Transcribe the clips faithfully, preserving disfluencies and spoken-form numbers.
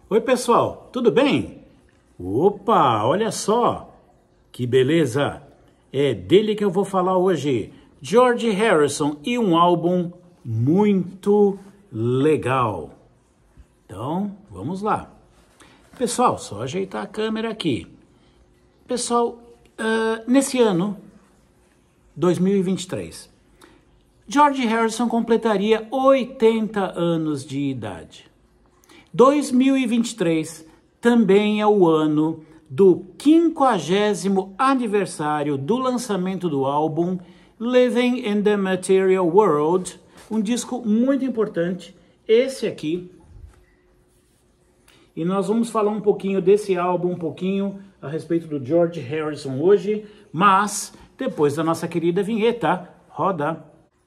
Oi, pessoal, tudo bem? Opa, olha só, que beleza! É dele que eu vou falar hoje, George Harrison, e um álbum muito legal. Então, vamos lá. Pessoal, só ajeitar a câmera aqui. Pessoal, uh, nesse ano, dois mil e vinte e três, George Harrison completaria oitenta anos de idade. dois mil e vinte e três também é o ano do quinquagésimo aniversário do lançamento do álbum Living in the Material World, um disco muito importante, esse aqui. E nós vamos falar um pouquinho desse álbum, um pouquinho a respeito do George Harrison hoje, mas depois da nossa querida vinheta. Roda!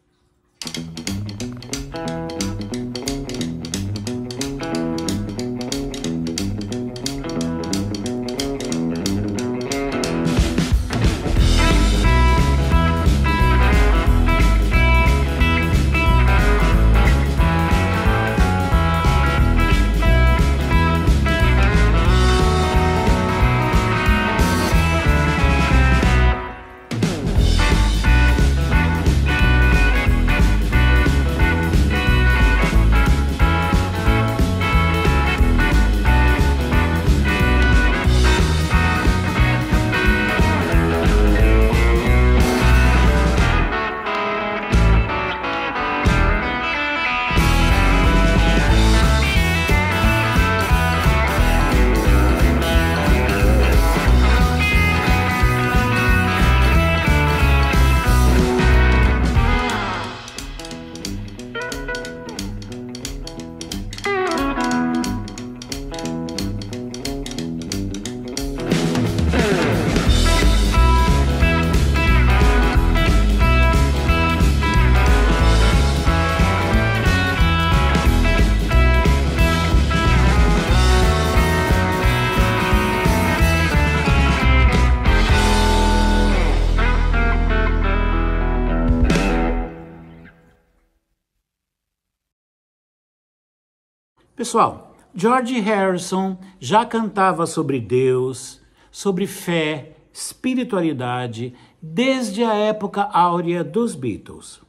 Pessoal, George Harrison já cantava sobre Deus, sobre fé, espiritualidade, desde a época áurea dos Beatles.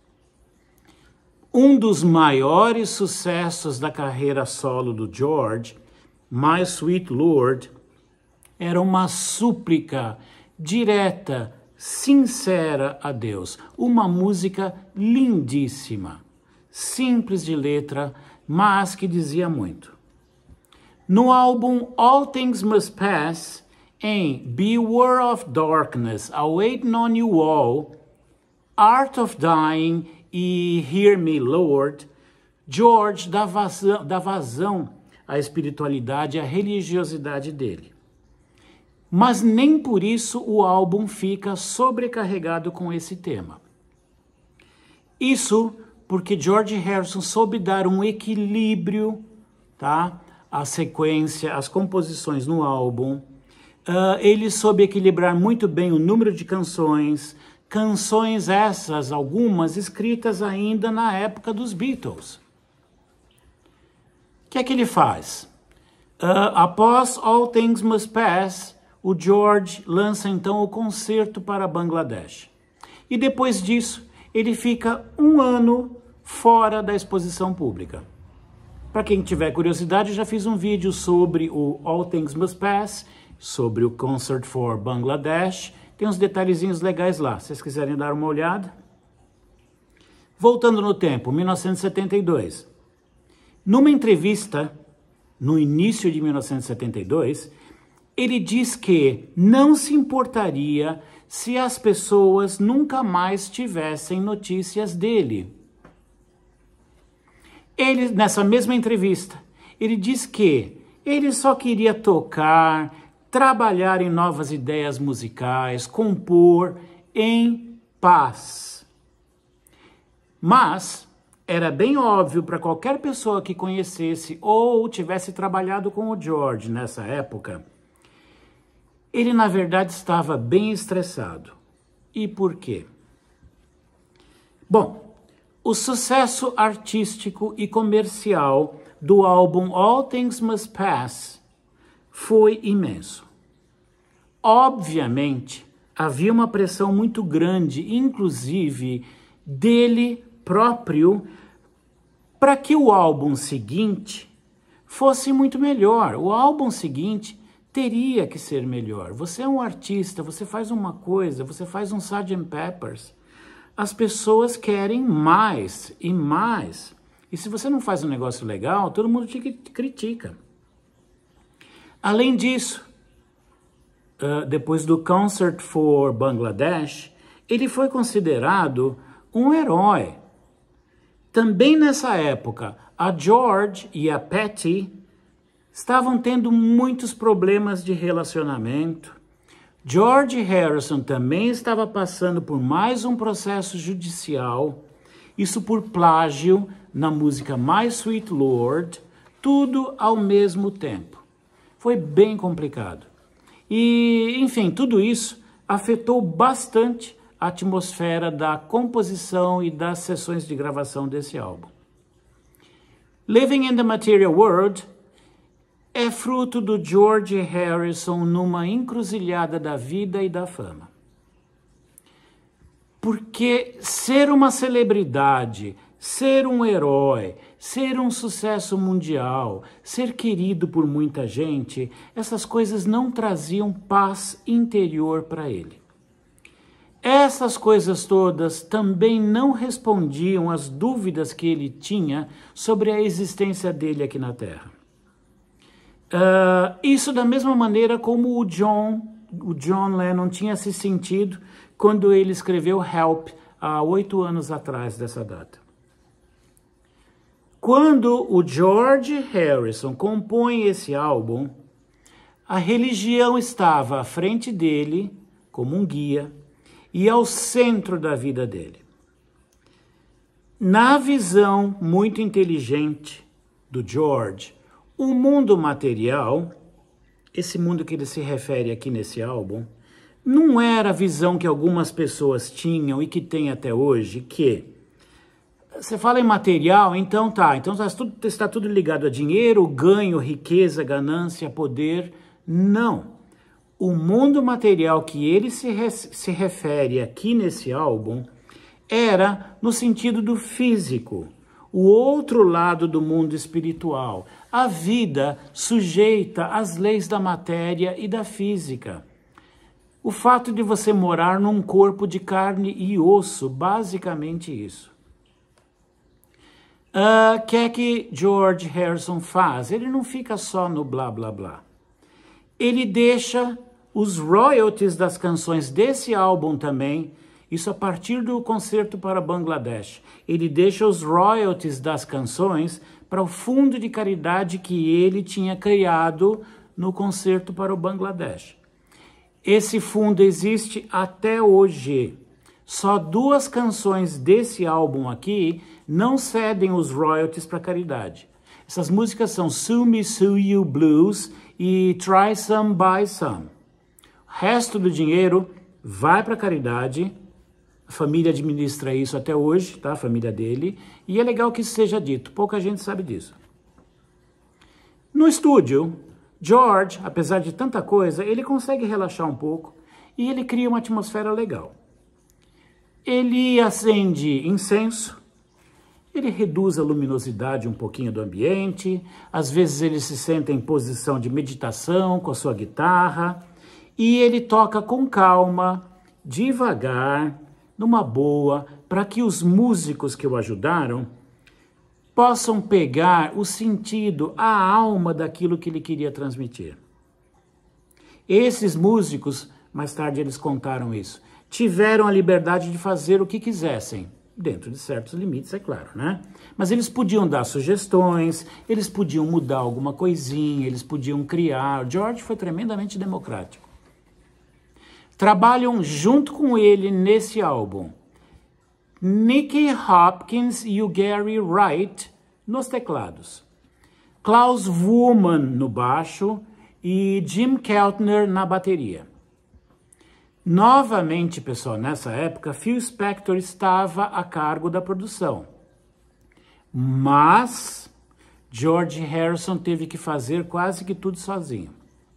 Um dos maiores sucessos da carreira solo do George, My Sweet Lord, era uma súplica direta, sincera a Deus. Uma música lindíssima, simples de letra, mas que dizia muito. No álbum All Things Must Pass, em Beware of Darkness, Awaiting on You All, Art of Dying e Hear Me Lord, George dá vazão, dá vazão à espiritualidade e à religiosidade dele. Mas nem por isso o álbum fica sobrecarregado com esse tema. Isso porque George Harrison soube dar um equilíbrio, tá? A sequência, as composições no álbum. Uh, ele soube equilibrar muito bem o número de canções, canções essas, algumas escritas ainda na época dos Beatles. O que é que ele faz? Uh, após All Things Must Pass, o George lança então o Concerto para Bangladesh. E depois disso, ele fica um ano fora da exposição pública. Para quem tiver curiosidade, eu já fiz um vídeo sobre o All Things Must Pass, sobre o Concert for Bangladesh. Tem uns detalhezinhos legais lá, se vocês quiserem dar uma olhada. Voltando no tempo, mil novecentos e setenta e dois. Numa entrevista, no início de mil novecentos e setenta e dois, ele diz que não se importaria se as pessoas nunca mais tivessem notícias dele. Ele, nessa mesma entrevista, ele diz que ele só queria tocar, trabalhar em novas ideias musicais, compor em paz. Mas era bem óbvio para qualquer pessoa que conhecesse ou tivesse trabalhado com o George nessa época, ele na verdade estava bem estressado. E por quê? Bom, o sucesso artístico e comercial do álbum All Things Must Pass foi imenso. Obviamente, havia uma pressão muito grande, inclusive dele próprio, para que o álbum seguinte fosse muito melhor. O álbum seguinte teria que ser melhor. Você é um artista, você faz uma coisa, você faz um sergeant Pepper's. As pessoas querem mais e mais. E se você não faz um negócio legal, todo mundo te critica. Além disso, uh, depois do Concert for Bangladesh, ele foi considerado um herói. Também nessa época, a George e a Patty estavam tendo muitos problemas de relacionamento. George Harrison também estava passando por mais um processo judicial, isso por plágio na música My Sweet Lord, tudo ao mesmo tempo. Foi bem complicado. E, enfim, tudo isso afetou bastante a atmosfera da composição e das sessões de gravação desse álbum. Living in the Material World é fruto do George Harrison numa encruzilhada da vida e da fama. Porque ser uma celebridade, ser um herói, ser um sucesso mundial, ser querido por muita gente, essas coisas não traziam paz interior para ele. Essas coisas todas também não respondiam às dúvidas que ele tinha sobre a existência dele aqui na Terra. Uh, isso da mesma maneira como o John, o John Lennon tinha se sentido quando ele escreveu Help há oito anos atrás dessa data. Quando o George Harrison compõe esse álbum, a religião estava à frente dele como um guia e ao centro da vida dele. Na visão muito inteligente do George, o mundo material, esse mundo que ele se refere aqui nesse álbum, não era a visão que algumas pessoas tinham e que tem até hoje, que você fala em material, então tá, então está tudo, está tudo ligado a dinheiro, ganho, riqueza, ganância, poder. Não. O mundo material que ele se, re, se refere aqui nesse álbum era no sentido do físico, o outro lado do mundo espiritual, a vida sujeita às leis da matéria e da física. O fato de você morar num corpo de carne e osso, basicamente isso. O uh, que é que George Harrison faz? Ele não fica só no blá blá blá. Ele deixa os royalties das canções desse álbum também, isso a partir do concerto para Bangladesh. Ele deixa os royalties das canções para o fundo de caridade que ele tinha criado no concerto para o Bangladesh. Esse fundo existe até hoje. Só duas canções desse álbum aqui não cedem os royalties para caridade. Essas músicas são Sue Me, Sue You Blues e Try Some, Buy Some. O resto do dinheiro vai para caridade. A família administra isso até hoje, tá? A família dele. E é legal que isso seja dito. Pouca gente sabe disso. No estúdio, George, apesar de tanta coisa, ele consegue relaxar um pouco e ele cria uma atmosfera legal. Ele acende incenso, ele reduz a luminosidade um pouquinho do ambiente, às vezes ele se senta em posição de meditação com a sua guitarra e ele toca com calma, devagar, numa boa, para que os músicos que o ajudaram possam pegar o sentido, a alma daquilo que ele queria transmitir. Esses músicos, mais tarde eles contaram isso, tiveram a liberdade de fazer o que quisessem, dentro de certos limites, é claro, né? Mas eles podiam dar sugestões, eles podiam mudar alguma coisinha, eles podiam criar. O George foi tremendamente democrático. Trabalham junto com ele nesse álbum Nicky Hopkins e o Gary Wright nos teclados, Klaus Wuhlmann no baixo e Jim Keltner na bateria. Novamente, pessoal, nessa época, Phil Spector estava a cargo da produção. Mas George Harrison teve que fazer quase que tudo sozinho.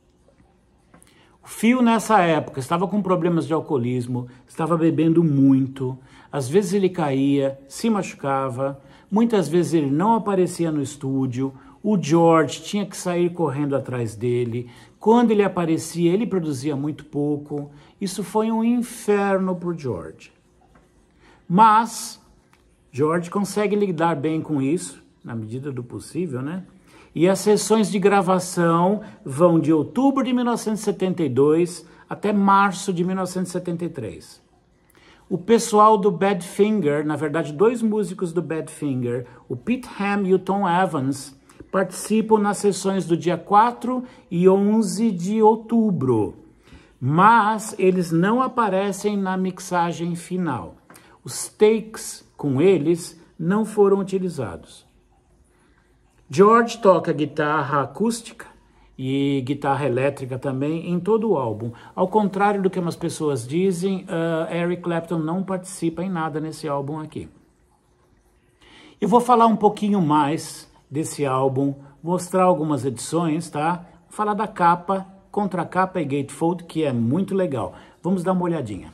O Phil, nessa época, estava com problemas de alcoolismo, estava bebendo muito, às vezes ele caía, se machucava, muitas vezes ele não aparecia no estúdio, o George tinha que sair correndo atrás dele, quando ele aparecia, ele produzia muito pouco, isso foi um inferno para o George. Mas George consegue lidar bem com isso, na medida do possível, né? E as sessões de gravação vão de outubro de mil novecentos e setenta e dois até março de mil novecentos e setenta e três. O pessoal do Badfinger, na verdade dois músicos do Badfinger, o Pete Ham e o Tom Evans, participam nas sessões do dia quatro e onze de outubro, mas eles não aparecem na mixagem final. Os takes com eles não foram utilizados. George toca guitarra acústica e guitarra elétrica também em todo o álbum. Ao contrário do que umas pessoas dizem, uh, Eric Clapton não participa em nada nesse álbum aqui. Eu vou falar um pouquinho mais desse álbum, mostrar algumas edições, tá? Vou falar da capa, contracapa e gatefold, que é muito legal. Vamos dar uma olhadinha.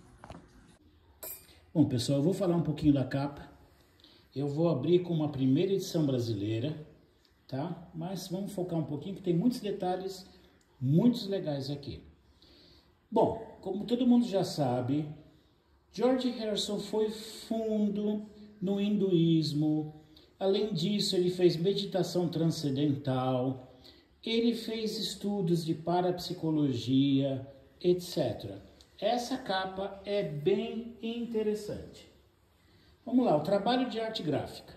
Bom, pessoal, eu vou falar um pouquinho da capa. Eu vou abrir com uma primeira edição brasileira, tá? Mas vamos focar um pouquinho, que tem muitos detalhes, muitos legais aqui. Bom, como todo mundo já sabe, George Harrison foi fundo no hinduísmo. Além disso, ele fez meditação transcendental, ele fez estudos de parapsicologia, etcétera. Essa capa é bem interessante. Vamos lá, o trabalho de arte gráfica.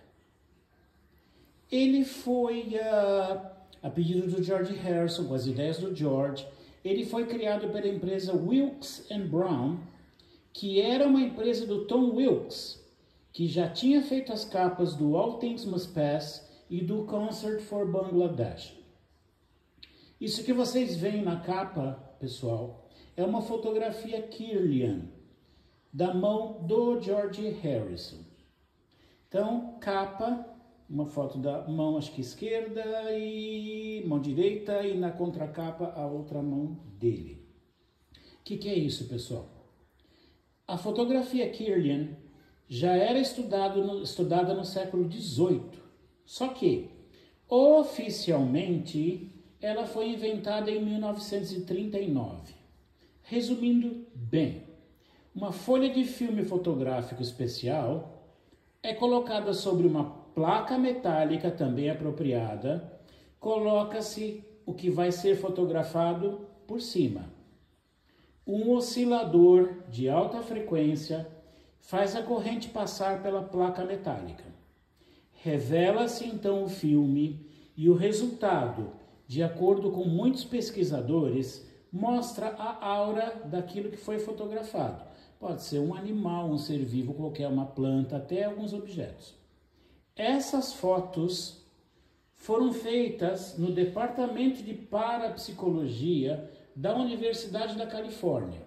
Ele foi, uh, a pedido do George Harrison, com as ideias do George, ele foi criado pela empresa Wilkes and Brown, que era uma empresa do Tom Wilkes, que já tinha feito as capas do All Things Must Pass e do Concert for Bangladesh. Isso que vocês veem na capa, pessoal, é uma fotografia Kirlian, da mão do George Harrison. Então, capa, uma foto da mão, acho que esquerda, e mão direita, e na contracapa a outra mão dele. O que, que é isso, pessoal? A fotografia Kirlian já era estudado no, estudada no século dezoito, só que, oficialmente, ela foi inventada em mil novecentos e trinta e nove. Resumindo bem, uma folha de filme fotográfico especial é colocada sobre uma placa metálica também apropriada, coloca-se o que vai ser fotografado por cima. Um oscilador de alta frequência faz a corrente passar pela placa metálica. Revela-se então o filme e o resultado, de acordo com muitos pesquisadores, mostra a aura daquilo que foi fotografado. Pode ser um animal, um ser vivo qualquer, uma planta, até alguns objetos. Essas fotos foram feitas no Departamento de Parapsicologia da Universidade da Califórnia.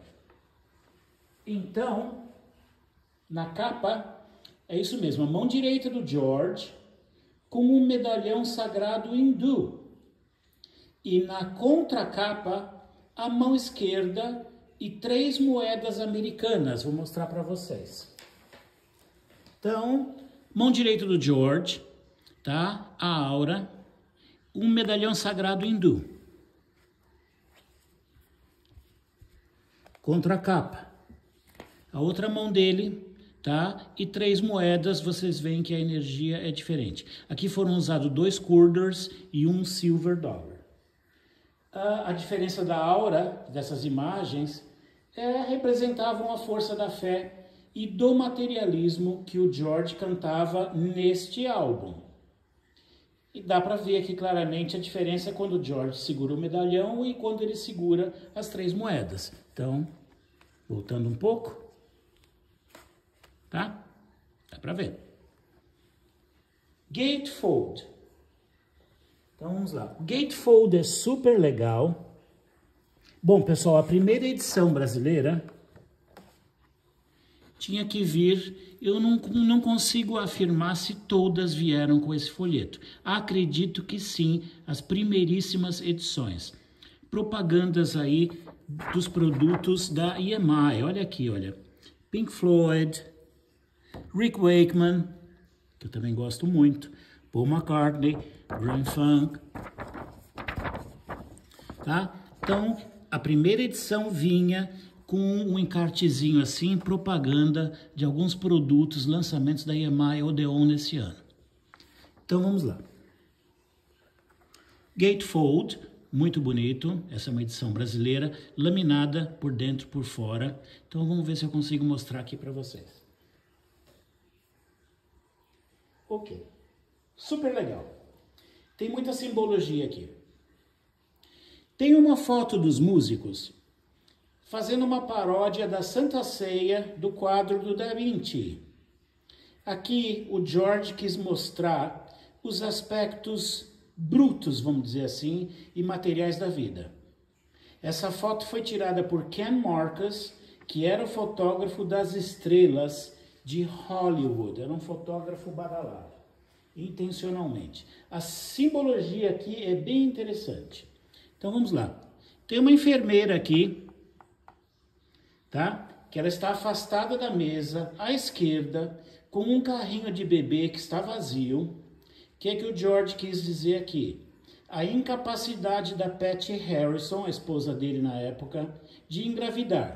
Então, na capa, é isso mesmo, a mão direita do George com um medalhão sagrado hindu. E na contracapa, a mão esquerda e três moedas americanas. Vou mostrar para vocês. Então, mão direita do George, tá? A aura, um medalhão sagrado hindu. Contracapa. A outra mão dele, tá? E três moedas, vocês veem que a energia é diferente. Aqui foram usados dois quarters e um silver dollar. A, a diferença da aura dessas imagens é, representavam a força da fé e do materialismo que o George cantava neste álbum. E dá para ver aqui claramente a diferença quando o George segura o medalhão e quando ele segura as três moedas. Então, voltando um pouco, tá? Dá para ver. Gatefold. Então vamos lá. O gatefold é super legal. Bom, pessoal, a primeira edição brasileira tinha que vir, eu não, não consigo afirmar se todas vieram com esse folheto. Acredito que sim, as primeiríssimas edições. Propagandas aí dos produtos da E M I, olha aqui, olha. Pink Floyd, Rick Wakeman, que eu também gosto muito, Paul McCartney, Grand Funk, tá? Então, a primeira edição vinha com um encartezinho assim, propaganda de alguns produtos, lançamentos da E M I Odeon nesse ano. Então, vamos lá. Gatefold, muito bonito, essa é uma edição brasileira, laminada por dentro e por fora. Então, vamos ver se eu consigo mostrar aqui para vocês. Ok, super legal. Tem muita simbologia aqui. Tem uma foto dos músicos fazendo uma paródia da Santa Ceia do quadro do Da Vinci. Aqui o George quis mostrar os aspectos brutos, vamos dizer assim, e materiais da vida. Essa foto foi tirada por Ken Marcus, que era o fotógrafo das estrelas de Hollywood. Era um fotógrafo badalado, intencionalmente. A simbologia aqui é bem interessante. Então vamos lá. Tem uma enfermeira aqui, tá? Que ela está afastada da mesa, à esquerda, com um carrinho de bebê que está vazio. O que é que o George quis dizer aqui? A incapacidade da Patty Harrison, a esposa dele na época, de engravidar.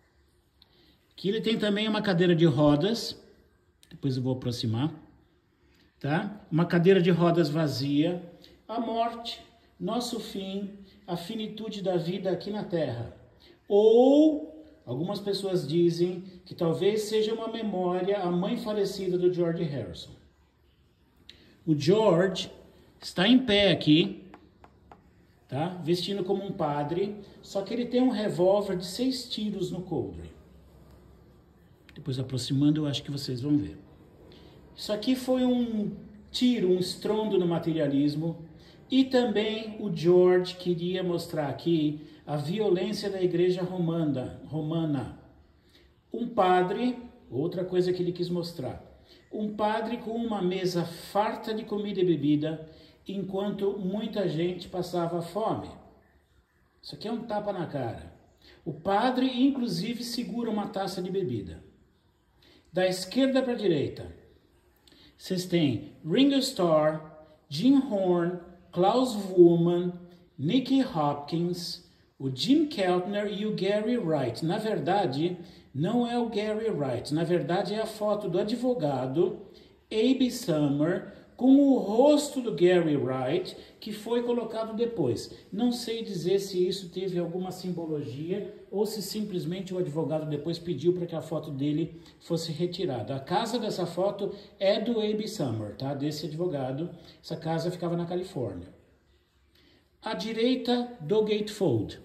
Aqui ele tem também uma cadeira de rodas, depois eu vou aproximar, tá? Uma cadeira de rodas vazia, a morte, nosso fim, a finitude da vida aqui na Terra. Ou, algumas pessoas dizem que talvez seja uma memória à mãe falecida do George Harrison. O George está em pé aqui, tá? Vestindo como um padre, só que ele tem um revólver de seis tiros no coldre. Depois aproximando eu acho que vocês vão ver. Isso aqui foi um tiro, um estrondo no materialismo. E também o George queria mostrar aqui a violência da igreja romana. romana. Um padre, outra coisa que ele quis mostrar, um padre com uma mesa farta de comida e bebida, enquanto muita gente passava fome. Isso aqui é um tapa na cara. O padre, inclusive, segura uma taça de bebida. Da esquerda para a direita, vocês têm Ringo Starr, Jim Horn, Klaus Woolman, Nicky Hopkins, o Jim Keltner e o Gary Wright. Na verdade, não é o Gary Wright. Na verdade, é a foto do advogado Abe Summer com o rosto do Gary Wright, que foi colocado depois. Não sei dizer se isso teve alguma simbologia ou se simplesmente o advogado depois pediu para que a foto dele fosse retirada. A casa dessa foto é do Abe Summer, tá? Desse advogado. Essa casa ficava na Califórnia. À direita do Gatefold.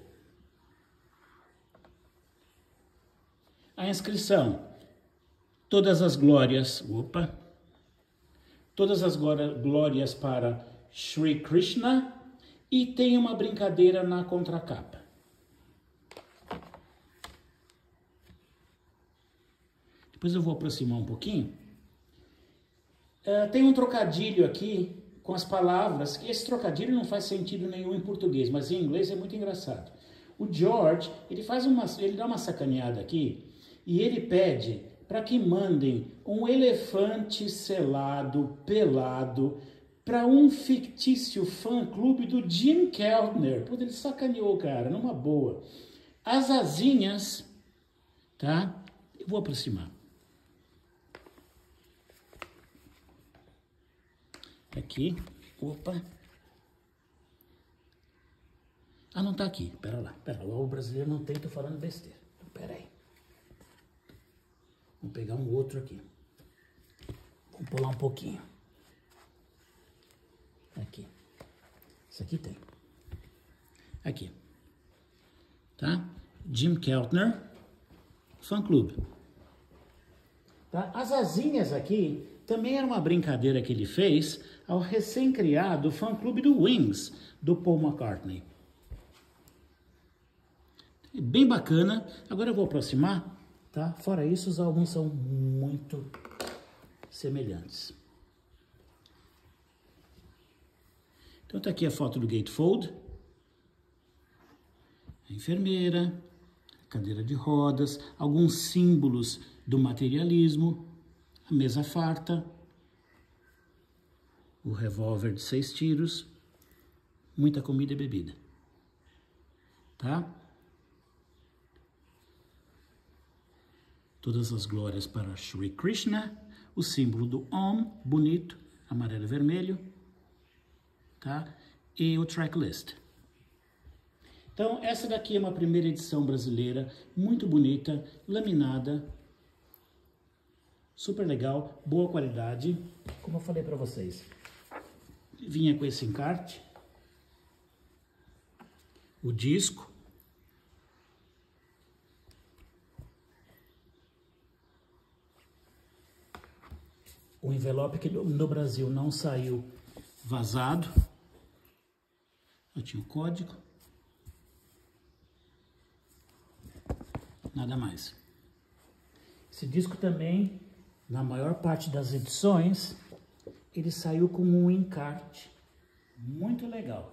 A inscrição. Todas as glórias. Opa! Todas as glórias para Sri Krishna, e tem uma brincadeira na contracapa. Depois eu vou aproximar um pouquinho. Uh, tem um trocadilho aqui com as palavras, que esse trocadilho não faz sentido nenhum em português, mas em inglês é muito engraçado. O George, ele, faz uma, ele dá uma sacaneada aqui, e ele pede para que mandem um elefante selado, pelado, para um fictício fã-clube do Jim Keltner. Pô, ele sacaneou, cara, numa boa. As asinhas, tá? Eu vou aproximar. Aqui, opa. Ah, não tá aqui, pera lá, pera lá, o brasileiro não tem, tô falando besteira. Então, pera aí. Vou pegar um outro aqui. Vou pular um pouquinho. Aqui. Isso aqui tem. Aqui. Tá? Jim Keltner, fã clube. Tá? As asinhas aqui também era uma brincadeira que ele fez ao recém-criado fã clube do Wings, do Paul McCartney. Bem bacana. Agora eu vou aproximar. tá? Fora isso, os álbuns são muito semelhantes. Então tá aqui a foto do gatefold, a enfermeira, a cadeira de rodas, alguns símbolos do materialismo, a mesa farta, o revólver de seis tiros, muita comida e bebida, tá? Todas as glórias para Shri Krishna, o símbolo do Om, bonito, amarelo e vermelho, tá? E o tracklist. Então, essa daqui é uma primeira edição brasileira, muito bonita, laminada, super legal, boa qualidade, como eu falei para vocês. Vinha com esse encarte, o disco, o envelope que no Brasil não saiu vazado, eu tinha o código, nada mais. Esse disco também, na maior parte das edições, ele saiu com um encarte muito legal.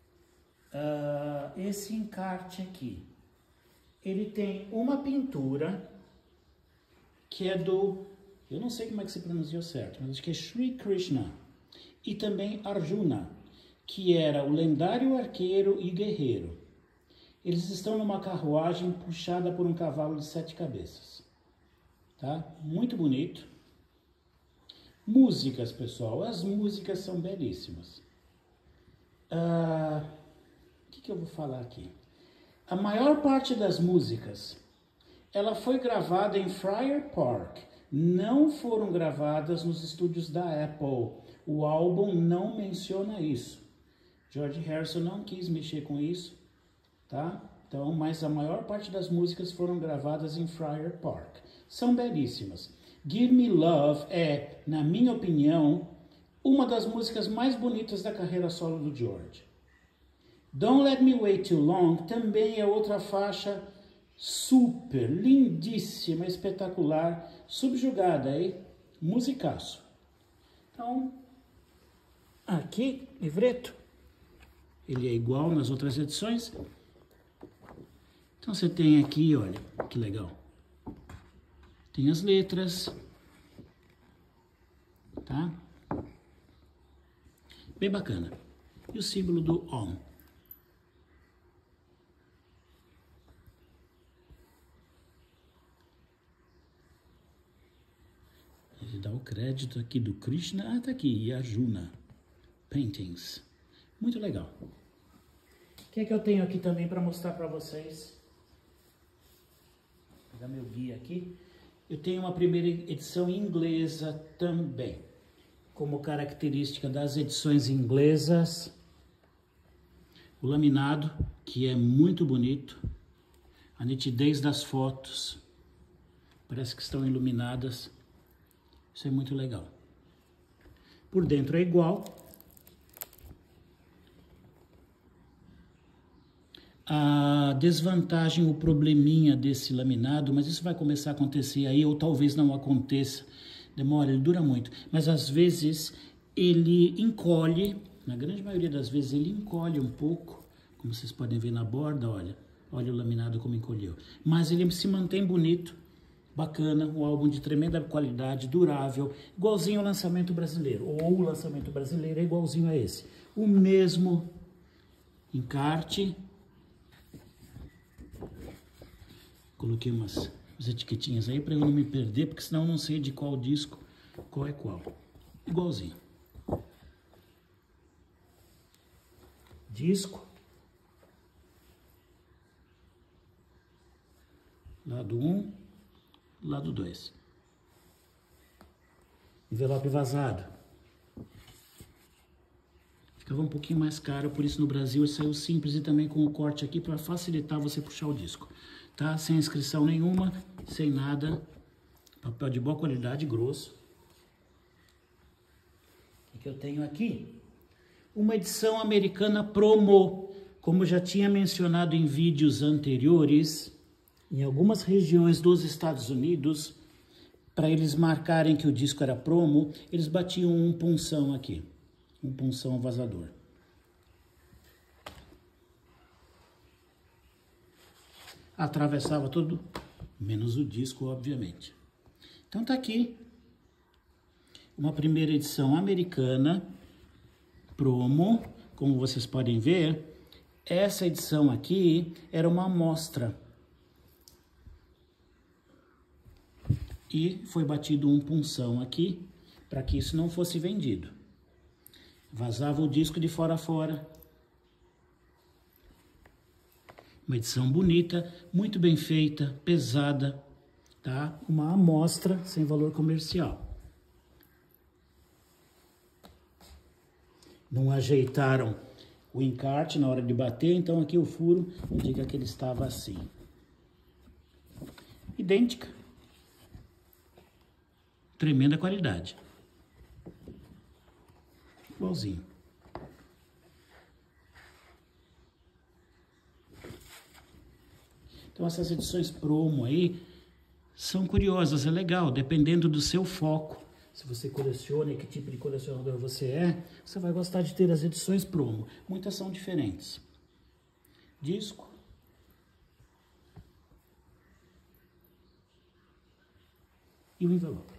Uh, esse encarte aqui, ele tem uma pintura que é do, eu não sei como é que se pronunciou certo, mas acho que é Shri Krishna, e também Arjuna, que era o lendário arqueiro e guerreiro. Eles estão numa carruagem puxada por um cavalo de sete cabeças, tá? Muito bonito. Músicas, pessoal, as músicas são belíssimas. Ah, o que, que eu vou falar aqui? A maior parte das músicas, ela foi gravada em Friar Park, não foram gravadas nos estúdios da Apple. O álbum não menciona isso. George Harrison não quis mexer com isso, tá? Então, mas a maior parte das músicas foram gravadas em Friar Park. São belíssimas. Give Me Love é, na minha opinião, uma das músicas mais bonitas da carreira solo do George. Don't Let Me Wait Too Long também é outra faixa super, lindíssima, espetacular, subjugada aí, musicaço. Então, aqui, livreto, ele é igual nas outras edições. Então você tem aqui, olha, que legal. Tem as letras, tá? Bem bacana. E o símbolo do Om. Ele dá o crédito aqui do Krishna. Ah, tá aqui, Arjuna Paintings. Muito legal. O que é que eu tenho aqui também para mostrar para vocês? Vou pegar meu guia aqui. Eu tenho uma primeira edição inglesa também. Como característica das edições inglesas, o laminado, que é muito bonito, a nitidez das fotos, parece que estão iluminadas, isso é muito legal. Por dentro é igual. A desvantagem, o probleminha desse laminado, mas isso vai começar a acontecer aí, ou talvez não aconteça, demora, ele dura muito, mas às vezes ele encolhe, na grande maioria das vezes ele encolhe um pouco, como vocês podem ver na borda, olha, olha o laminado como encolheu, mas ele se mantém bonito, bacana, um álbum de tremenda qualidade, durável, igualzinho ao lançamento brasileiro, ou o lançamento brasileiro é igualzinho a esse, o mesmo encarte. Coloquei umas, umas etiquetinhas aí para eu não me perder, porque senão eu não sei de qual disco, qual é qual. Igualzinho. Disco. Lado um, lado dois. Envelope vazado. Ficava um pouquinho mais caro, por isso no Brasil ele saiu simples e também com o corte aqui para facilitar você puxar o disco. Tá? Sem inscrição nenhuma, sem nada, papel de boa qualidade, grosso. O que eu tenho aqui? Uma edição americana promo, como já tinha mencionado em vídeos anteriores, Em algumas regiões dos Estados Unidos, para eles marcarem que o disco era promo, eles batiam um punção aqui, um punção vazador. Atravessava tudo, menos o disco, obviamente. Então tá aqui uma primeira edição americana, promo, como vocês podem ver. Essa edição aqui era uma amostra. E foi batido um punção aqui, para que isso não fosse vendido. Vazava o disco de fora a fora. Uma edição bonita, muito bem feita, pesada, tá? Uma amostra sem valor comercial. Não ajeitaram o encarte na hora de bater, então aqui o furo indica que ele estava assim. Idêntica. Tremenda qualidade. Igualzinho. Então essas edições promo aí são curiosas, é legal, dependendo do seu foco. Se você coleciona e que tipo de colecionador você é, você vai gostar de ter as edições promo. Muitas são diferentes. Disco. E o envelope.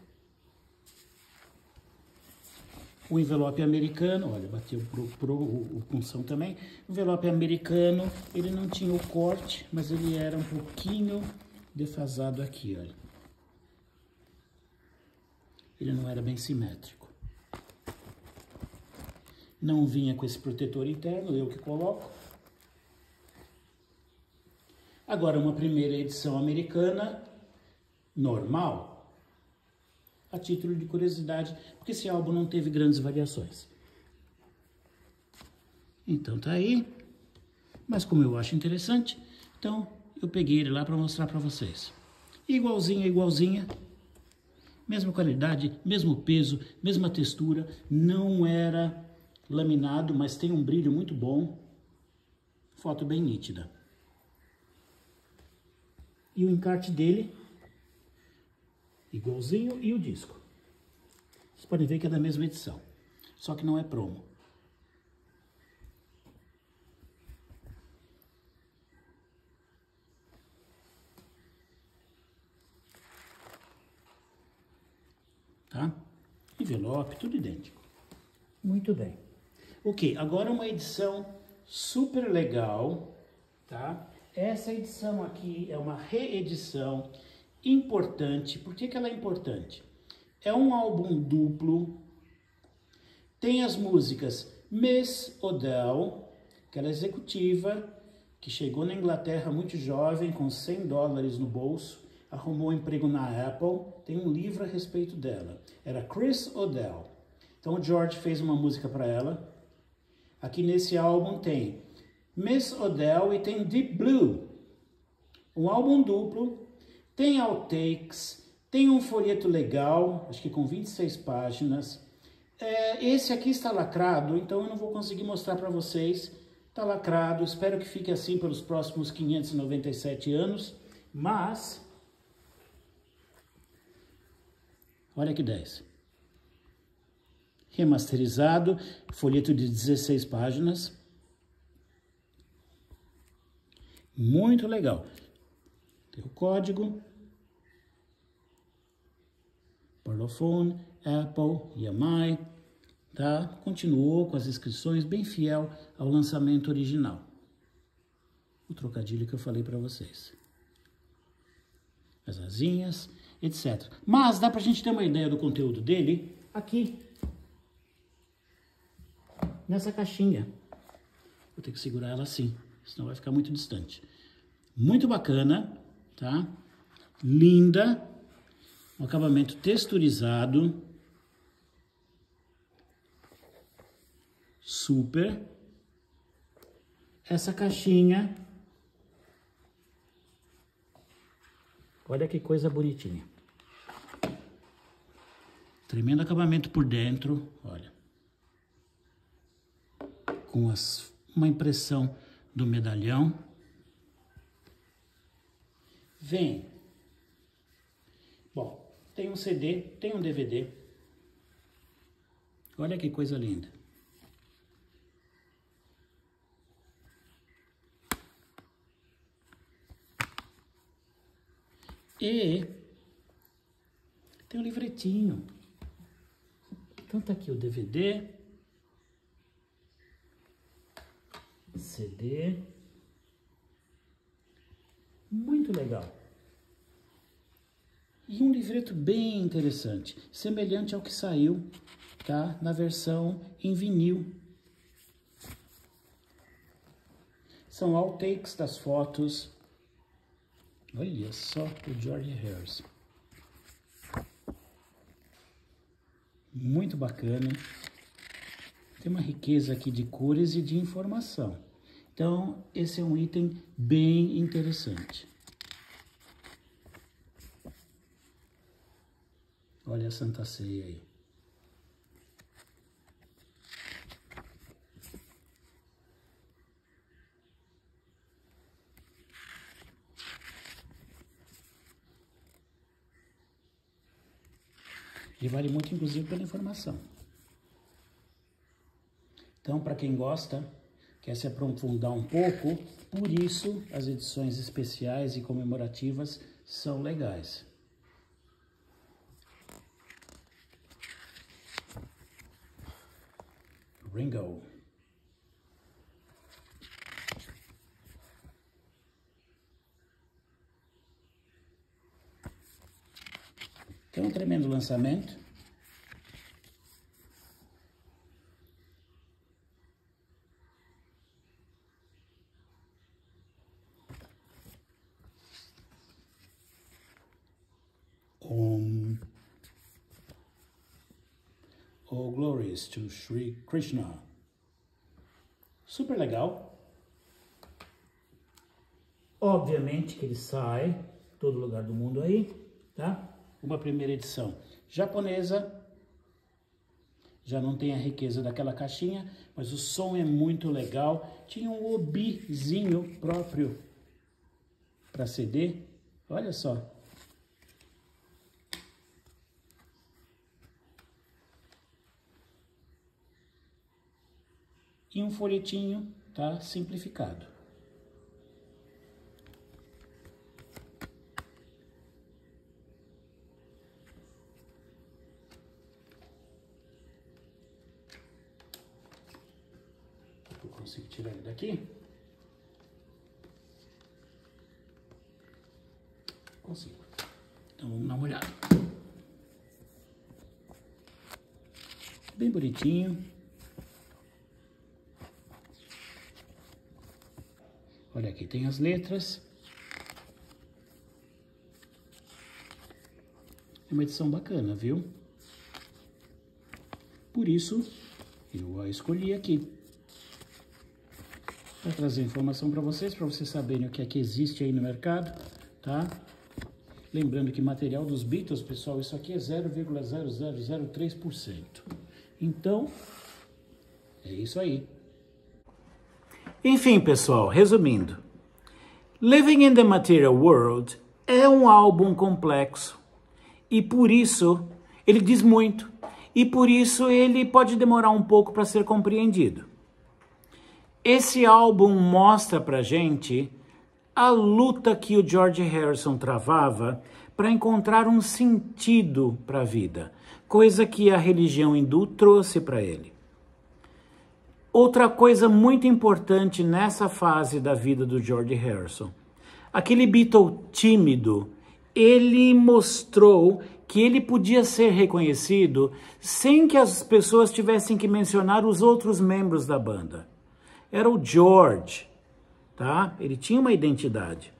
O envelope americano, olha, bateu pro, pro, o, o punção também. O envelope americano, ele não tinha o corte, mas ele era um pouquinho defasado aqui, olha. Ele não era bem simétrico. Não vinha com esse protetor interno, eu que coloco. Agora, uma primeira edição americana, normal, a título de curiosidade, porque esse álbum não teve grandes variações. Então tá aí, mas como eu acho interessante, então eu peguei ele lá para mostrar para vocês. Igualzinha, igualzinha, mesma qualidade, mesmo peso, mesma textura, não era laminado, mas tem um brilho muito bom, foto bem nítida. E o encarte dele, igualzinho, e o disco. Vocês podem ver que é da mesma edição, só que não é promo. Tá? Envelope, tudo idêntico. Muito bem. Ok, agora uma edição super legal, tá? Essa edição aqui é uma reedição importante. Por que que ela é importante? É um álbum duplo, tem as músicas Miss Odell, aquela executiva que chegou na Inglaterra muito jovem, com cem dólares no bolso, arrumou um emprego na Apple, tem um livro a respeito dela. Era Chris Odell. Então o George fez uma música para ela. Aqui nesse álbum tem Miss Odell e tem Deep Blue. Um álbum duplo, tem outtakes, tem um folheto legal, acho que com vinte e seis páginas. É, esse aqui está lacrado, então eu não vou conseguir mostrar para vocês. Está lacrado, espero que fique assim pelos próximos quinhentos e noventa e sete anos, mas olha que dez. Remasterizado, folheto de dezesseis páginas. Muito legal. Tem o código. Parlophone, Apple, E M I. Tá? Continuou com as inscrições, bem fiel ao lançamento original. O trocadilho que eu falei para vocês. As asinhas, etcétera. Mas dá pra gente ter uma ideia do conteúdo dele aqui, nessa caixinha. Vou ter que segurar ela assim, senão vai ficar muito distante. Muito bacana, tá? Linda, um acabamento texturizado. Super. Essa caixinha, olha que coisa bonitinha. Tremendo acabamento por dentro, olha. Com as, uma impressão do medalhão. vem. Bom, tem um C D, tem um D V D. Olha que coisa linda. E tem um livretinho. Então tá aqui o D V D, C D, muito legal. E um livreto bem interessante, semelhante ao que saiu, tá, na versão em vinil. São outtakes das fotos. Olha só o George Harrison. Muito bacana. Tem uma riqueza aqui de cores e de informação. Então, esse é um item bem interessante. Olha a Santa Ceia aí. E vale muito, inclusive, pela informação. Então, para quem gosta, quer se aprofundar um pouco, por isso as edições especiais e comemorativas são legais. Ringo. Então, um tremendo lançamento. Om. All glories to Sri Krishna. Super legal. Obviamente que ele sai em todo lugar do mundo aí, tá? Uma primeira edição japonesa, já não tem a riqueza daquela caixinha, mas o som é muito legal. Tinha um obizinho próprio para C D, olha só. E um folhetinho, tá, simplificado. Eu consigo tirar ele daqui? Consigo. Então vamos dar uma olhada. Bem bonitinho. Olha aqui, tem as letras. É uma edição bacana, viu? Por isso, eu a escolhi aqui. Para trazer informação para vocês, para vocês saberem o que é que existe aí no mercado, tá? Lembrando que material dos Beatles, pessoal, isso aqui é zero vírgula zero zero zero três por cento. Então, é isso aí. Enfim, pessoal, resumindo, Living in the Material World é um álbum complexo e por isso ele diz muito e por isso ele pode demorar um pouco para ser compreendido. Esse álbum mostra pra gente a luta que o George Harrison travava para encontrar um sentido para a vida, coisa que a religião hindu trouxe para ele. Outra coisa muito importante nessa fase da vida do George Harrison, aquele Beatle tímido, ele mostrou que ele podia ser reconhecido sem que as pessoas tivessem que mencionar os outros membros da banda. Era o George, tá? Ele tinha uma identidade.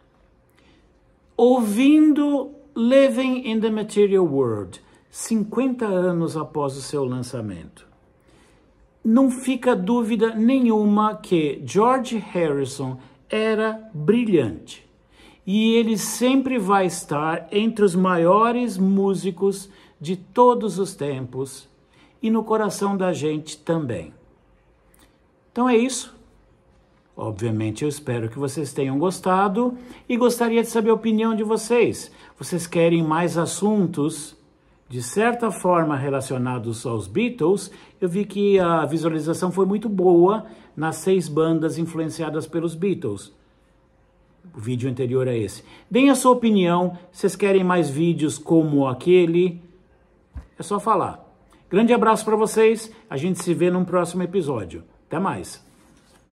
Ouvindo Living in the Material World, cinquenta anos após o seu lançamento, não fica dúvida nenhuma que George Harrison era brilhante. E ele sempre vai estar entre os maiores músicos de todos os tempos e no coração da gente também. Então é isso. Obviamente, eu espero que vocês tenham gostado e gostaria de saber a opinião de vocês. Vocês querem mais assuntos, de certa forma, relacionados aos Beatles? Eu vi que a visualização foi muito boa nas seis bandas influenciadas pelos Beatles. O vídeo anterior é esse. Deem a sua opinião. Vocês querem mais vídeos como aquele? É só falar. Grande abraço para vocês. A gente se vê num próximo episódio. Até mais.